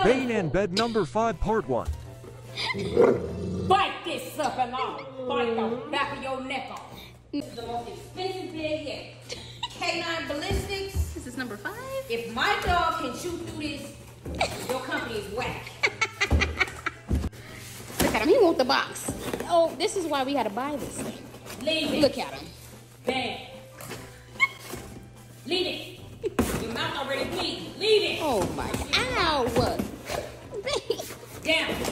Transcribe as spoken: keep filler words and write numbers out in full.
Bane and bed number five, part one. Bite this sucker off. Bite the back of your neck off. This is the most expensive bed yet. Canine ballistics. This is number five. If my dog can shoot through this, your company is whack. Look at him. He wants the box. Oh, this is why we had to buy this thing. Leave it. Look at him. Bang. Leave it. Your mouth already bleeding. Leave it. Oh my. Ow. Damn.